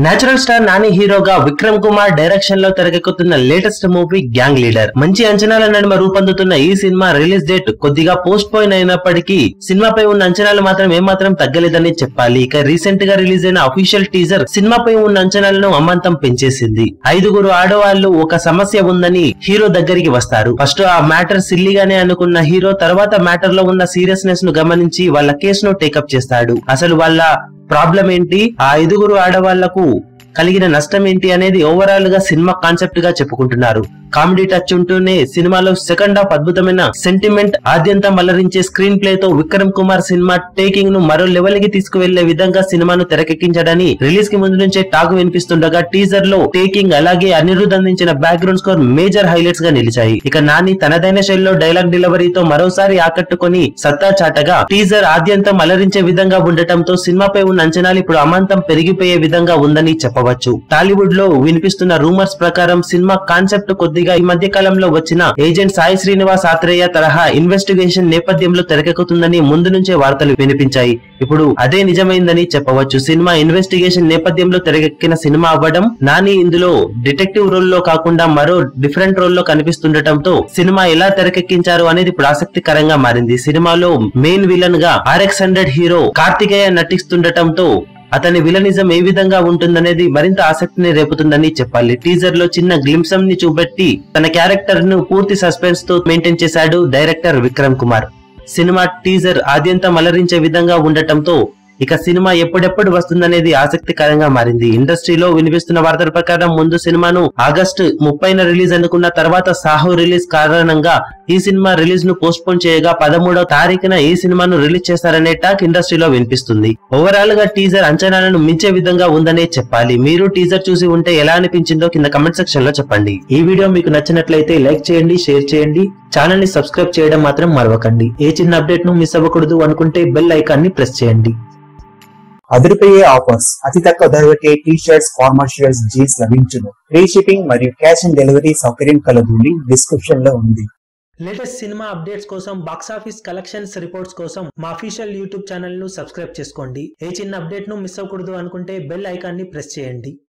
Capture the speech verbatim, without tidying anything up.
Natural star Nani హీరోగా Vikram Kumar direction లో తెరకెక్కుతున్న లేటెస్ట్ మూవీ గ్యాంగ్ లీడర్. మంచి అంచనాల నడుమ రూపొందుతున్న ఈ సినిమా రిలీజ్ డేట్ కొద్దిగా పోస్ట్ పోయిన్ అయినప్పటికీ సినిమాపై ఉన్న అంచనాలు మాత్రం ఏమాత్రం తగ్గలేదని చెప్పాలి. ఇక రీసెంట్ గా రిలీజ్ అయిన అఫీషియల్ టీజర్ సినిమాపై ఉన్న అంచనాలను అమాంతం పెంచేసింది. ఐదుగురు ఆడవాళ్లు ఒక సమస్య ఉందని హీరో దగ్గరికి వస్తారు. ఫస్ట్ ఆ మ్యాటర్ సిల్లీగానే అనుకున్న హీరో తర్వాత మ్యాటర్ లో ఉన్న సీరియస్నెస్ ను గమనించి వాళ్ళ కేసును టేకప్ చేస్తాడు. అసలు వాళ్ళ ప్రాబ్లం ఏంటి, ఆ ఐదుగురు ఆడవాళ్లకు కలిగిన నష్టం ఏంటి అనేది ఓవరాల్ గా సినిమా కాన్సెప్ట్ గా చెప్పుకుంటున్నారు. కామెడీ టచ్ ఉంటూనే సినిమాలో సెకండ్ హాఫ్ అద్భుతమైన సెంటిమెంట్ ఆద్యంతం అలరించే స్క్రీన్ ప్లే తో విక్రమ్ కుమార్ సినిమా టేకింగ్ ను మరో లెవెల్ కి తీసుకువెళ్లే విధంగా సినిమాను తెరకెక్కించడని రిలీజ్ కి ముందు నుంచే టాక్ వినిపిస్తుండగా టీజర్ లో టేకింగ్ అలాగే అనిరుద్ అందించిన బ్యాక్గ్రౌండ్ స్కోర్ మేజర్ హైలైట్స్ గా నిలిచాయి. ఇక నాని తనదైన శైలిలో డైలాగ్ డెలివరీతో మరోసారి ఆకట్టుకుని సత్తా చాటగా టీజర్ ఆద్యంతం అలరించే విధంగా ఉండటంతో సినిమాపై ఉన్న అంచనాలు ఇప్పుడు అమాంతం పెరిగిపోయే విధంగా ఉందని చెప్పవచ్చు. టాలీవుడ్ లో వినిపిస్తున్న రూమర్స్ ప్రకారం సినిమా కాన్సెప్ట్ కొద్దిగా ఈ మధ్య కాలంలో వచ్చిన ఏజెంట్ సాయి శ్రీనివాస్ ఆత్రేయ తరహా ఇన్వెస్టిగేషన్ నేపథ్యంలో తెరకెక్కుతుందని ముందు నుంచే వార్తలు వినిపించాయి. ఇప్పుడు అదే నిజమైందని చెప్పవచ్చు. సినిమా ఇన్వెస్టిగేషన్ నేపథ్యంలో తెరకెక్కిన సినిమా అవ్వడం, నాని ఇందులో డిటెక్టివ్ రోల్ లో కాకుండా మరో డిఫరెంట్ రోల్ లో కనిపిస్తుండటంతో సినిమా ఎలా తెరకెక్కించారు అనేది ఇప్పుడు ఆసక్తికరంగా మారింది. సినిమాలో మెయిన్ విలన్ గా ఆర్ఎక్స్ హండ్రెడ్ హీరో కార్తికేయ నటిస్తుండటంతో అతని విలనిజం ఏ విధంగా ఉంటుందనేది మరింత ఆసక్తిని రేపుతుందని చెప్పాలి. టీజర్ లో చిన్న గ్లింప్సమ్ ని చూపెట్టి తన క్యారెక్టర్ ను పూర్తి సస్పెన్స్ తో మెయింటైన్ చేశాడు డైరెక్టర్ విక్రమ్ కుమార్. సినిమా టీజర్ ఆద్యంతం అలరించే విధంగా ఉండటంతో ఇక సినిమా ఎప్పుడెప్పుడు వస్తుందనేది ఆసక్తికరంగా మారింది. ఇండస్ట్రీలో వినిపిస్తున్న వార్తల ప్రకారం ముందు సినిమాను ఆగస్టు ముప్పైన రిలీజ్ అనుకున్న తర్వాత సాహో రిలీజ్ కారణంగా ఈ సినిమా రిలీజ్ ను పోస్ట్ పోన్ చేయగా పదమూడవ తారీఖున ఈ సినిమాను రిలీజ్ చేస్తారనే టాక్ ఇండస్ట్రీలో వినిపిస్తుంది. ఓవరాల్ గా టీజర్ అంచనాలను మించే విధంగా ఉందనే చెప్పాలి. మీరు టీజర్ చూసి ఉంటే ఎలా అనిపించిందో కింద కమెంట్ సెక్షన్ లో చెప్పండి. ఈ వీడియో మీకు నచ్చినట్లయితే లైక్ చేయండి, షేర్ చేయండి, ఛానల్ ని సబ్స్క్రైబ్ చేయడం మాత్రం మరవకండి. ఏ చిన్న అప్డేట్ ను మిస్ అవ్వకూడదు అనుకుంటే బెల్ ఐకాన్ ని ప్రెస్ చేయండి. అదిరిపోయే ఆఫర్స్, అతి తక్కువ ధరకే T shirts, formal shirts, jeans లభించును. ఫ్రీ షిప్పింగ్ మరియు క్యాష్ ఆన్ డెలివరీ సౌకర్యం కలదు. లింక్ డిస్క్రిప్షన్ లో ఉంది. లేటెస్ట్ సినిమా అప్డేట్స్ కోసం, బాక్స్ ఆఫీస్ కలెక్షన్స్ రిపోర్ట్స్ కోసం మా అఫీషియల్ యూట్యూబ్ ఛానల్ ను సబ్స్క్రైబ్ చేసుకోండి. ఏ చిన్న అప్డేట్ ను మిస్ అవ్వకూడదు అనుకుంటే బెల్ ఐకాన్ ని ప్రెస్ చేయండి.